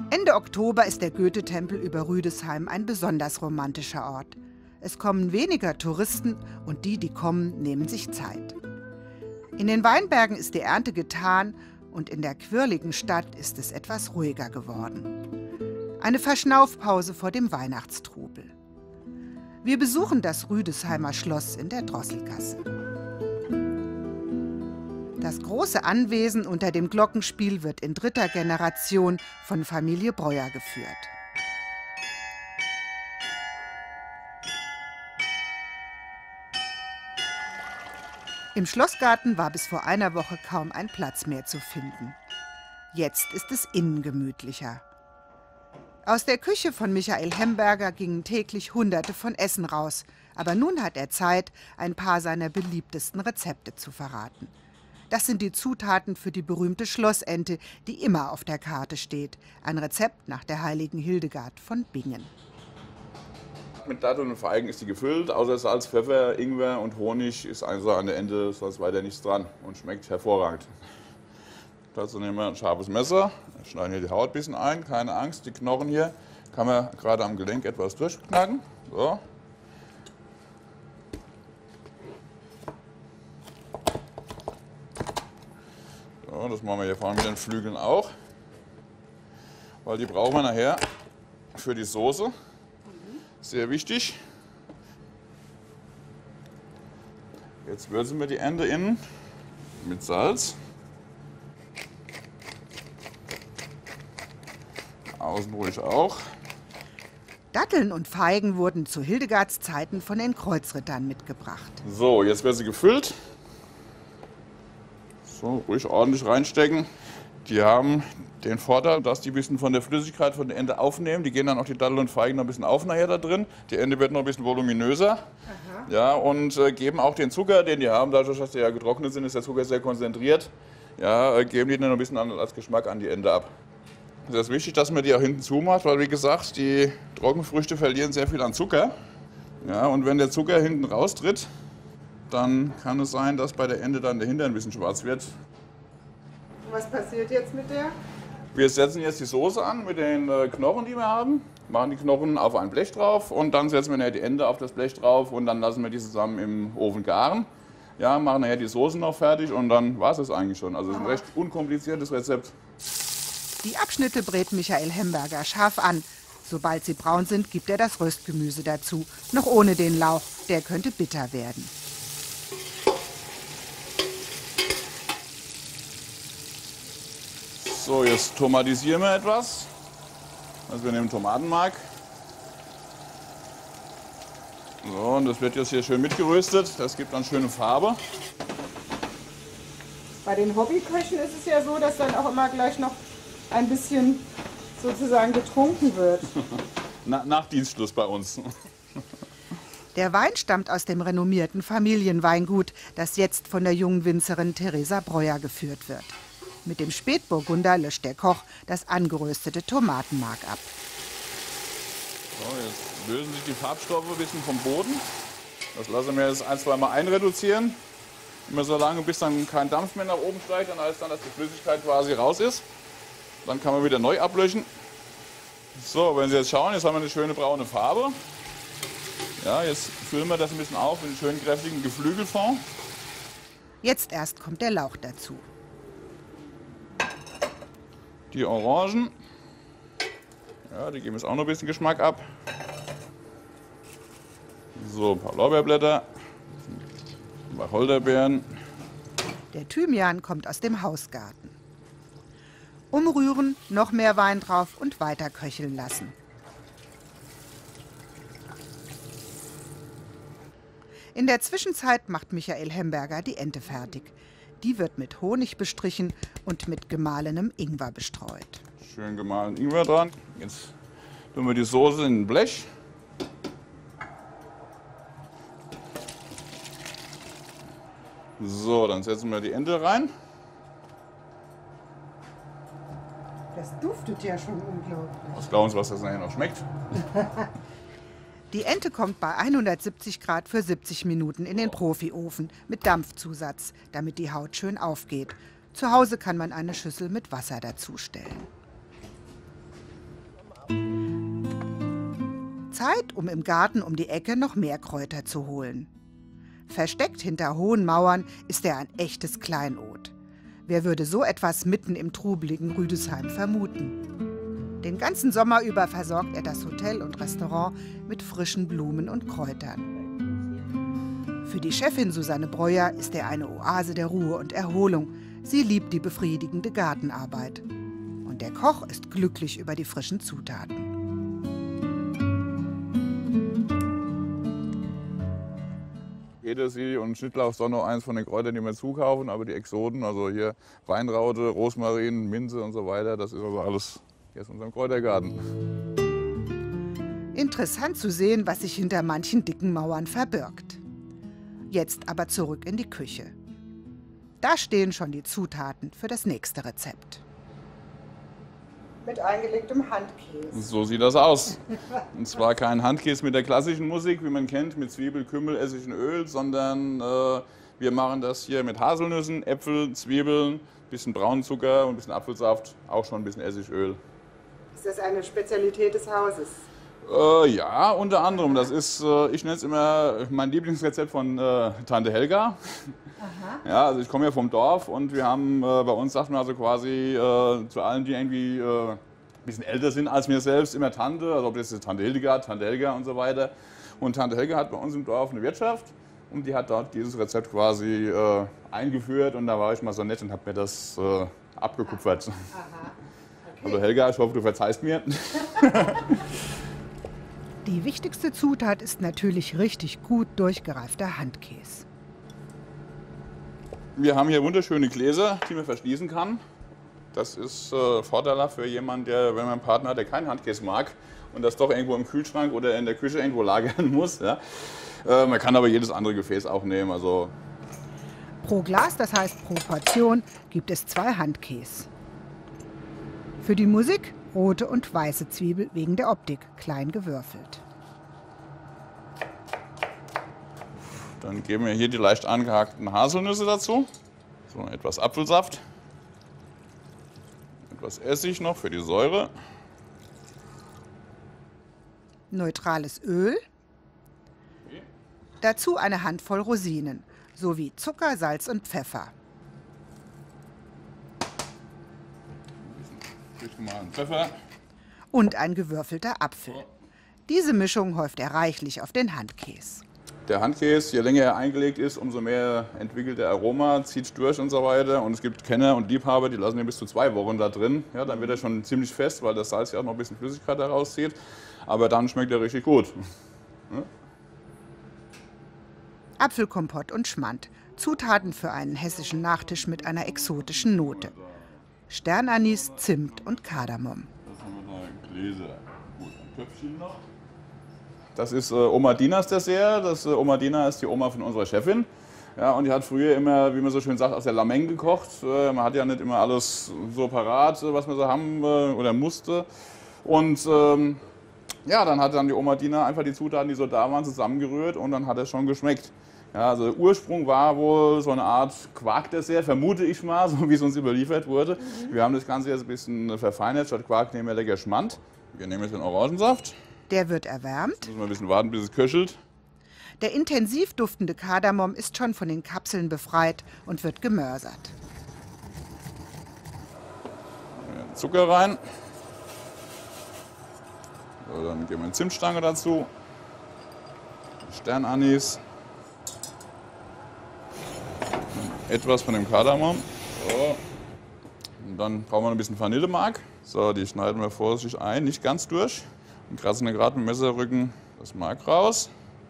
Ende Oktober ist der Goethe-Tempel über Rüdesheim ein besonders romantischer Ort. Es kommen weniger Touristen und die, die kommen, nehmen sich Zeit. In den Weinbergen ist die Ernte getan und in der quirligen Stadt ist es etwas ruhiger geworden. Eine Verschnaufpause vor dem Weihnachtstrubel. Wir besuchen das Rüdesheimer Schloss in der Drosselgasse. Das große Anwesen unter dem Glockenspiel wird in 3. Generation von Familie Breuer geführt. Im Schlossgarten war bis vor einer Woche kaum ein Platz mehr zu finden. Jetzt ist es innen gemütlicher. Aus der Küche von Michael Hemberger gingen täglich Hunderte von Essen raus. Aber nun hat er Zeit, ein paar seiner beliebtesten Rezepte zu verraten. Das sind die Zutaten für die berühmte Schlossente, die immer auf der Karte steht. Ein Rezept nach der heiligen Hildegard von Bingen. Mit Datteln und Feigen ist die gefüllt. Außer Salz, Pfeffer, Ingwer und Honig ist also an der Ende sonst weiter nichts dran und schmeckt hervorragend. Dazu nehmen wir ein scharfes Messer, schneiden hier die Haut ein bisschen ein, keine Angst, die Knochen hier kann man gerade am Gelenk etwas durchknacken. So. So, das machen wir hier vorne mit den Flügeln auch, weil die brauchen wir nachher für die Soße. Sehr wichtig. Jetzt würzen wir die Ente innen mit Salz. Außen ruhig auch. Datteln und Feigen wurden zu Hildegards Zeiten von den Kreuzrittern mitgebracht. So, jetzt wird sie gefüllt. So, ruhig ordentlich reinstecken. Die haben den Vorteil, dass die ein bisschen von der Flüssigkeit von der Ente aufnehmen. Die gehen dann auch die Datteln und Feigen noch ein bisschen auf nachher da drin. Die Ente wird noch ein bisschen voluminöser. Aha. Ja, und geben auch den Zucker, den die haben. Dadurch, dass die ja getrocknet sind, ist der Zucker sehr konzentriert. Ja, geben die dann noch ein bisschen als Geschmack an die Ente ab. Es ist wichtig, dass man die auch hinten zumacht, weil wie gesagt, die Trockenfrüchte verlieren sehr viel an Zucker. Ja, und wenn der Zucker hinten raustritt, dann kann es sein, dass bei der Ente dann der Hintern ein bisschen schwarz wird. Was passiert jetzt mit der? Wir setzen jetzt die Soße an mit den Knochen, die wir haben. Machen die Knochen auf ein Blech drauf und dann setzen wir nachher die Ente auf das Blech drauf und dann lassen wir die zusammen im Ofen garen. Ja, machen nachher die Soße noch fertig und dann war es das eigentlich schon. Also es ist ein recht unkompliziertes Rezept. Die Abschnitte brät Michael Hemberger scharf an. Sobald sie braun sind, gibt er das Röstgemüse dazu. Noch ohne den Lauch, der könnte bitter werden. So, jetzt tomatisieren wir etwas. Also wir nehmen Tomatenmark. So, und das wird jetzt hier schön mitgeröstet. Das gibt dann schöne Farbe. Bei den Hobbyköchen ist es ja so, dass dann auch immer gleich noch ein bisschen sozusagen getrunken wird. Nach Dienstschluss bei uns. Der Wein stammt aus dem renommierten Familienweingut, das jetzt von der jungen Winzerin Theresa Breuer geführt wird. Mit dem Spätburgunder löscht der Koch das angeröstete Tomatenmark ab. So, jetzt lösen sich die Farbstoffe ein bisschen vom Boden. Das lassen wir jetzt 1-2 Mal einreduzieren. Immer so lange, bis dann kein Dampf mehr nach oben steigt, dann heißt dann, dass die Flüssigkeit quasi raus ist. Dann kann man wieder neu ablöschen. So, wenn Sie jetzt schauen, jetzt haben wir eine schöne braune Farbe. Ja, jetzt füllen wir das ein bisschen auf in einen schönen kräftigen Geflügelfond. Jetzt erst kommt der Lauch dazu. Die Orangen, ja, die geben jetzt auch noch ein bisschen Geschmack ab. So, ein paar Lorbeerblätter, ein paar Wacholderbeeren. Der Thymian kommt aus dem Hausgarten. Umrühren, noch mehr Wein drauf und weiter köcheln lassen. In der Zwischenzeit macht Michael Hemberger die Ente fertig. Die wird mit Honig bestrichen und mit gemahlenem Ingwer bestreut. Schön gemahlenen Ingwer dran. Jetzt tun wir die Soße in ein Blech. So, dann setzen wir die Ente rein. Das duftet ja schon unglaublich. Was glauben Sie, was das nachher noch schmeckt? Die Ente kommt bei 170 Grad für 70 Minuten in den Profiofen mit Dampfzusatz, damit die Haut schön aufgeht. Zu Hause kann man eine Schüssel mit Wasser dazustellen. Zeit, um im Garten um die Ecke noch mehr Kräuter zu holen. Versteckt hinter hohen Mauern ist er ein echtes Kleinod. Wer würde so etwas mitten im trubeligen Rüdesheim vermuten? Den ganzen Sommer über versorgt er das Hotel und Restaurant mit frischen Blumen und Kräutern. Für die Chefin Susanne Breuer ist er eine Oase der Ruhe und Erholung. Sie liebt die befriedigende Gartenarbeit. Und der Koch ist glücklich über die frischen Zutaten. Petersilie und Schnittlauch sind noch eins von den Kräutern, die wir zukaufen, aber die Exoten, also hier Weinraute, Rosmarin, Minze und so weiter, das ist also alles hier aus unserem Kräutergarten. Interessant zu sehen, was sich hinter manchen dicken Mauern verbirgt. Jetzt aber zurück in die Küche. Da stehen schon die Zutaten für das nächste Rezept. Mit eingelegtem Handkäse. So sieht das aus. Und zwar kein Handkäse mit der klassischen Musik, wie man kennt, mit Zwiebel, Kümmel, Essig und Öl, sondern wir machen das hier mit Haselnüssen, Äpfel, Zwiebeln, bisschen Braunzucker und ein bisschen Apfelsaft, auch schon ein bisschen Essigöl. Ist das eine Spezialität des Hauses? Ja, unter anderem. Das ist, ich nenne es immer mein Lieblingsrezept von Tante Helga. Aha. Ja, also ich komme ja vom Dorf und wir haben, bei uns sagt man also quasi zu allen, die irgendwie ein bisschen älter sind als mir selbst, immer Tante. Also ob das jetzt Tante Hildegard, Tante Helga und so weiter. Und Tante Helga hat bei uns im Dorf eine Wirtschaft und die hat dort dieses Rezept quasi eingeführt und da war ich mal so nett und habe mir das abgekupfert. Aha. Okay. Also Helga, ich hoffe, du verzeihst mir. Die wichtigste Zutat ist natürlich richtig gut durchgereifter Handkäse. Wir haben hier wunderschöne Gläser, die man verschließen kann. Das ist vorteilhaft für jemanden, der, wenn man einen Partner hat, der keinen Handkäse mag und das doch irgendwo im Kühlschrank oder in der Küche irgendwo lagern muss. Ja. Man kann aber jedes andere Gefäß auch nehmen. Also Pro Glas, das heißt pro Portion, gibt es 2 Handkäse. Für die Musik rote und weiße Zwiebel wegen der Optik, klein gewürfelt. dann geben wir hier die leicht angehackten Haselnüsse dazu. So, etwas Apfelsaft. Etwas Essig noch für die Säure. Neutrales Öl. Dazu eine Handvoll Rosinen, sowie Zucker, Salz und Pfeffer. Pfeffer. Und ein gewürfelter Apfel. Diese Mischung häuft er reichlich auf den Handkäse. Der Handkäse, je länger er eingelegt ist, umso mehr entwickelt der Aroma, zieht durch und so weiter. Und es gibt Kenner und Liebhaber, die lassen ihn bis zu 2 Wochen da drin. Ja, dann wird er schon ziemlich fest, weil das Salz ja auch noch ein bisschen Flüssigkeit herauszieht. Aber dann schmeckt er richtig gut. Ja? Apfelkompott und Schmand. Zutaten für einen hessischen Nachtisch mit einer exotischen Note. Sternanis, Zimt und Kardamom. Was haben wir da? Gläser. Gut, ein Töpfchen noch. Das ist Oma Dinas Dessert. Oma Dina ist die Oma von unserer Chefin. Ja, und die hat früher immer, wie man so schön sagt, aus der Lameng gekocht. Man hat ja nicht immer alles so parat, was man so haben oder musste. Und ja, dann hat dann die Oma Dina einfach die Zutaten, die so da waren, zusammengerührt und dann hat es schon geschmeckt. Ja, also der Ursprung war wohl so eine Art Quarkdessert, vermute ich mal, so wie es uns überliefert wurde. Wir haben das Ganze jetzt ein bisschen verfeinert. Statt Quark nehmen wir lecker Schmand. Wir nehmen jetzt den Orangensaft. Der wird erwärmt. Müssen wir ein bisschen warten, bis es köchelt. Der intensiv duftende Kardamom ist schon von den Kapseln befreit und wird gemörsert. Zucker rein. So, dann geben wir eine Zimtstange dazu. Sternanis. Etwas von dem Kardamom. So. Und dann brauchen wir ein bisschen Vanillemark. So, die schneiden wir vorsichtig ein, nicht ganz durch. Und kratzen wir gerade mit dem Messerrücken das Mark raus.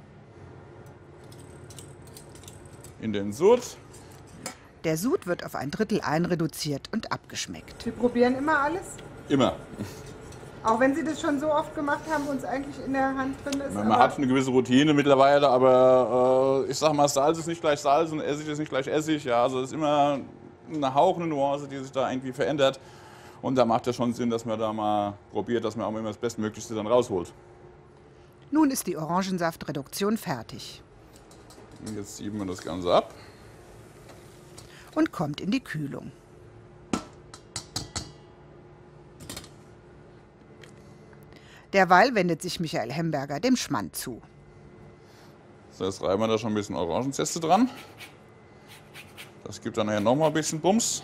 In den Sud. Der Sud wird auf 1/3 einreduziert und abgeschmeckt. Sie probieren immer alles? Immer. Auch wenn Sie das schon so oft gemacht haben und es eigentlich in der Hand drin ist? Man hat eine gewisse Routine mittlerweile, aber ich sag mal, Salz ist nicht gleich Salz und Essig ist nicht gleich Essig. Ja, also es ist immer eine hauchende Nuance, die sich da irgendwie verändert. Und da macht es schon Sinn, dass man da mal probiert, dass man auch immer das Bestmöglichste dann rausholt. Nun ist die Orangensaftreduktion fertig Und jetzt sieben wir das Ganze ab. und kommt in die Kühlung. Derweil wendet sich Michael Hemberger dem Schmand zu. So, jetzt reiben wir da schon ein bisschen Orangenzeste dran. Das gibt dann nachher noch mal ein bisschen Bums.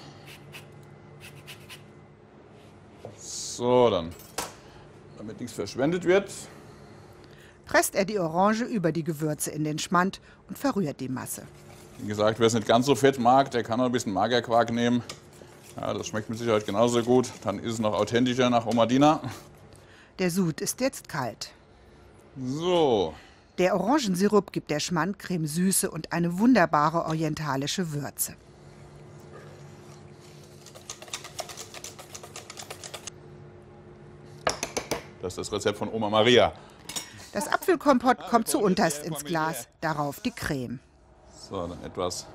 So, dann, damit nichts verschwendet wird. Presst er die Orange über die Gewürze in den Schmand und verrührt die Masse. Wie gesagt, wer es nicht ganz so fett mag, der kann auch ein bisschen Magerquark nehmen. Ja, das schmeckt mit Sicherheit genauso gut. Dann ist es noch authentischer nach Oma Dina. Der Sud ist jetzt kalt. So. Der Orangensirup gibt der Schmandcreme Süße und eine wunderbare orientalische Würze. Das ist das Rezept von Oma Maria. Das Apfelkompott kommt zuunterst ins Glas, darauf die Creme. So, dann etwas.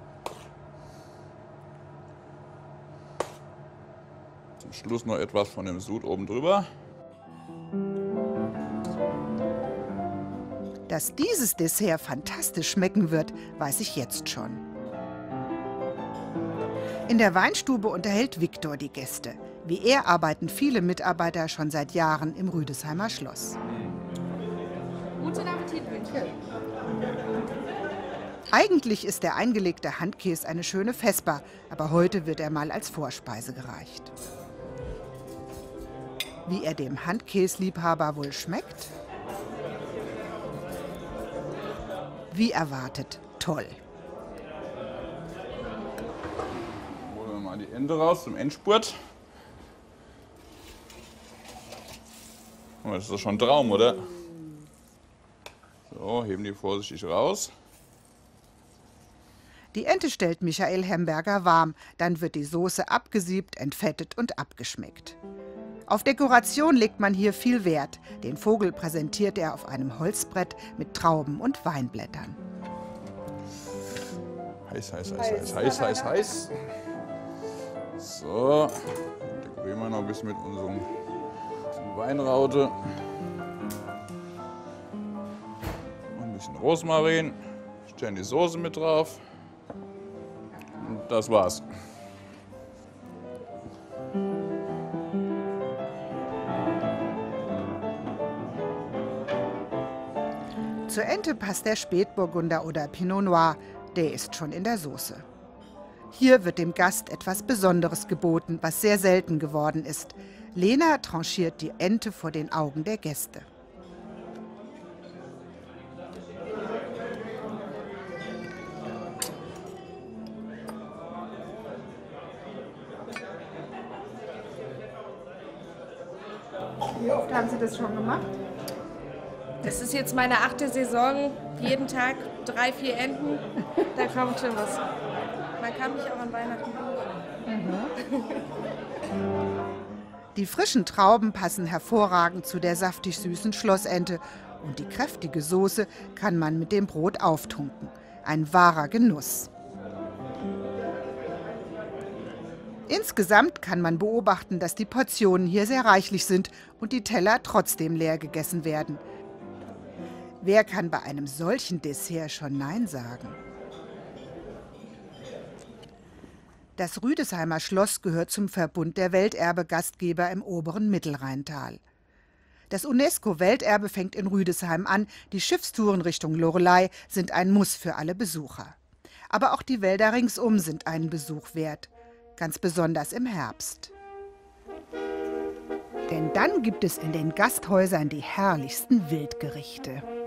Zum Schluss noch etwas von dem Sud oben drüber. Dass dieses Dessert fantastisch schmecken wird, weiß ich jetzt schon. In der Weinstube unterhält Viktor die Gäste. Wie er arbeiten viele Mitarbeiter schon seit Jahren im Rüdesheimer Schloss. Guten Appetit wünsche. Eigentlich ist der eingelegte Handkäse eine schöne Vesper, aber heute wird er mal als Vorspeise gereicht. Wie er dem Handkäsliebhaber wohl schmeckt? Wie erwartet, toll. Holen wir mal die Ende raus zum Endspurt. Oh, das ist doch schon ein Traum, oder? So, heben die vorsichtig raus. Die Ente stellt Michael Hemberger warm, dann wird die Soße abgesiebt, entfettet und abgeschmeckt. Auf Dekoration legt man hier viel Wert. Den Vogel präsentiert er auf einem Holzbrett mit Trauben und Weinblättern. Heiß, heiß, heiß, heiß, heiß, heiß, heiß. So, dekorieren wir noch ein bisschen mit unserem Weinraute. Und ein bisschen Rosmarin. Stellen die Soße mit drauf. Und das war's. Zur Ente passt der Spätburgunder oder Pinot Noir, der ist schon in der Soße. Hier wird dem Gast etwas Besonderes geboten, was sehr selten geworden ist. Lena tranchiert die Ente vor den Augen der Gäste. Wie oft haben Sie das schon gemacht? Das ist jetzt meine 8. Saison. Jeden Tag 3, 4 Enten. Da kommt schon was. Man kann mich auch an Weihnachten buchen. Die frischen Trauben passen hervorragend zu der saftig süßen Schlossente und die kräftige Soße kann man mit dem Brot auftunken. Ein wahrer Genuss. Insgesamt kann man beobachten, dass die Portionen hier sehr reichlich sind und die Teller trotzdem leer gegessen werden. Wer kann bei einem solchen Dessert schon Nein sagen? Das Rüdesheimer Schloss gehört zum Verbund der Welterbe-Gastgeber im oberen Mittelrheintal. Das UNESCO-Welterbe fängt in Rüdesheim an. Die Schiffstouren Richtung Loreley sind ein Muss für alle Besucher. Aber auch die Wälder ringsum sind einen Besuch wert. Ganz besonders im Herbst. Denn dann gibt es in den Gasthäusern die herrlichsten Wildgerichte.